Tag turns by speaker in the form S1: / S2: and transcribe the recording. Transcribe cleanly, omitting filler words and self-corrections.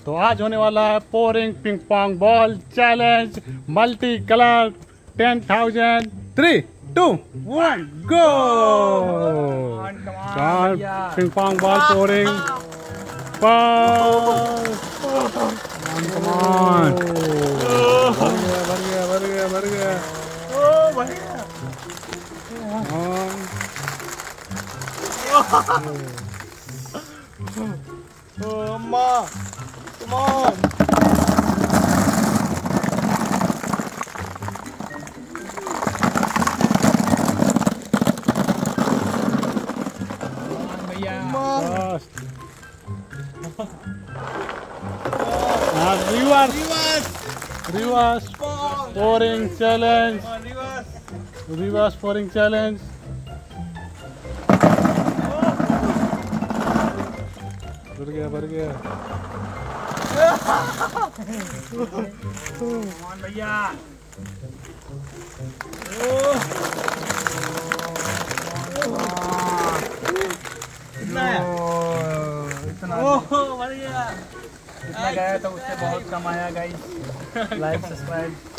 S1: तो आज होने वाला है pouring ping pong ball challenge multi colour 10,000 3 2 1 go. Ping pong ball pouring भर गया
S2: अम्मा come on भैया
S1: reverse pouring challenge reverse pouring challenge भर गया
S2: भैया कितना है इतना भर गया। कितना गया तो उससे बहुत कम आया गाइस। Like subscribe